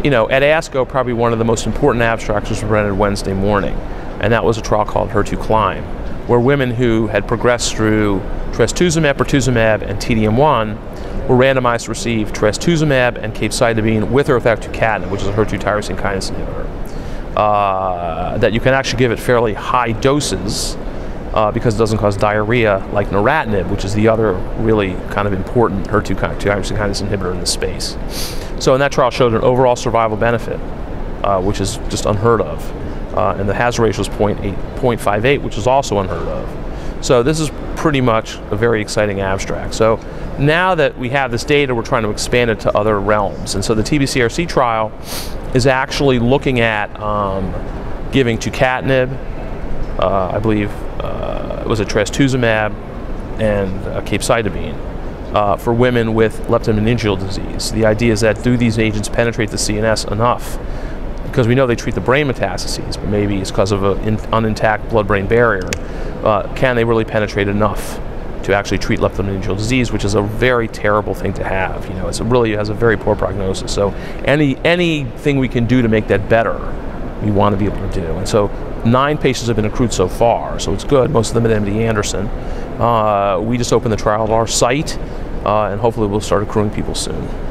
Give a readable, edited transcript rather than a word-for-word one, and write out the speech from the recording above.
at ASCO, probably one of the most important abstracts was presented Wednesday morning, and that was a trial called HER2CLIMB, where women who had progressed through trastuzumab, pertuzumab, and T-DM1 were randomized to receive trastuzumab and capecitabine with or without tucatinib, which is a HER2 tyrosine kinase inhibitor. That you can actually give at fairly high doses because it doesn't cause diarrhea like neratinib, which is the other really kind of important HER2 tyrosine kinase inhibitor in the space. So, and that trial showed an overall survival benefit, which is just unheard of. And the hazard ratio was 0.58, which is also unheard of. So this is pretty much a very exciting abstract. So now that we have this data, we're trying to expand it to other realms. And so the TBCRC trial is actually looking at giving tucatinib, I believe it was a trastuzumab, and capecitabine for women with leptomeningeal disease. The idea is that do these agents penetrate the CNS enough? Because we know they treat the brain metastases, but maybe it's because of an unintact blood-brain barrier. Can they really penetrate enough to actually treat leptomeningeal disease, which is a very terrible thing to have? It really has a very poor prognosis. So anything we can do to make that better, we want to be able to do. And so 9 patients have been accrued so far, so it's good. Most of them at MD Anderson. We just opened the trial at our site, and hopefully we'll start accruing people soon.